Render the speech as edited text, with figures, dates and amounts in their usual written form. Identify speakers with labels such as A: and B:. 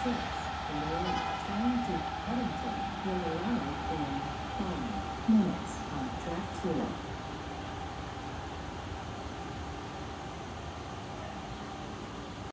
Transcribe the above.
A: 6 in the late train to Paddington will arrive in 5 minutes on track 2.